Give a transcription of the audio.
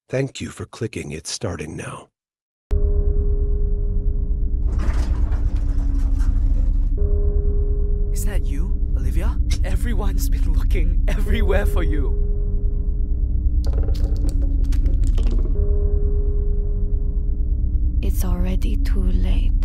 Thank you for clicking It's Starting Now. Is that you, Olivia? Everyone's been looking everywhere for you. It's already too late.